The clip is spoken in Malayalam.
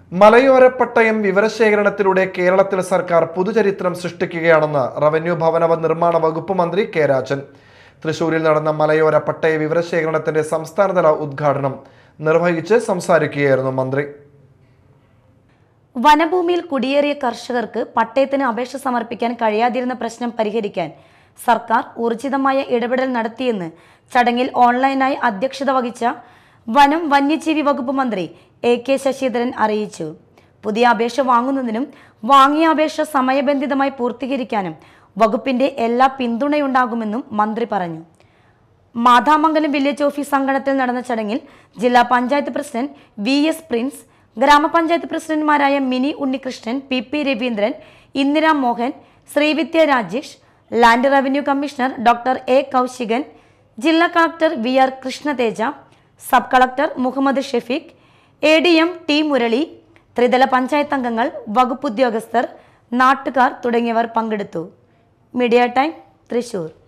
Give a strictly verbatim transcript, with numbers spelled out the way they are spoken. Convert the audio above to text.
മലയോര പട്ടയം വിവരശേഖരണത്തിലൂടെ കേരളത്തിൽ സർക്കാർ പുതുചരിത്രം സൃഷ്ടിക്കുകയാണെന്ന് റവന്യൂ ഭവന നിർമ്മാണ വകുപ്പ് മന്ത്രി കെ രാജൻ. തൃശൂരിൽ നടന്ന മലയോര പട്ടയ വിവരശേഖരണത്തിന്റെ സംസ്ഥാനതല ഉദ്ഘാടനം നിർവഹിച്ച് സംസാരിക്കുകയായിരുന്നു മന്ത്രി. വനഭൂമിയിൽ കുടിയേറിയ കർഷകർക്ക് പട്ടയത്തിന് അപേക്ഷ സമർപ്പിക്കാൻ കഴിയാതിരുന്ന പ്രശ്നം പരിഹരിക്കാൻ സർക്കാർ ഊർജിതമായ ഇടപെടൽ നടത്തിയെന്ന് ചടങ്ങിൽ ഓൺലൈനായി അധ്യക്ഷത വഹിച്ച വനം വന്യജീവി വകുപ്പ് മന്ത്രി എ കെ ശശീന്ദ്രൻ അറിയിച്ചു. പുതിയ അപേക്ഷ വാങ്ങുന്നതിനും വാങ്ങിയ അപേക്ഷ സമയബന്ധിതമായി പൂർത്തീകരിക്കാനും വകുപ്പിന്റെ എല്ലാ പിന്തുണയുണ്ടാകുമെന്നും മന്ത്രി പറഞ്ഞു. മാതാമംഗലം വില്ലേജ് ഓഫീസ് അങ്കണത്തിൽ നടന്ന ചടങ്ങിൽ ജില്ലാ panchayat president V S Prince, ഗ്രാമപഞ്ചായത്ത് പ്രസിഡന്റുമാരായ Mini Unnikrishnan, P P Raveendran, Indira Mohan, Sreevidya Rajesh, land revenue commissioner doctor A Kaushikan, ജില്ലാ collector V R Krishnateja, sub collector Muhammad Shefeeq, A D M T Murali, ത്രിതല പഞ്ചായത്ത് അംഗങ്ങൾ, വകുപ്പ് ഉദ്യോഗസ്ഥർ, നാട്ടുകാർ തുടങ്ങിയവർ പങ്കെടുത്തു. Media time, Thrissur.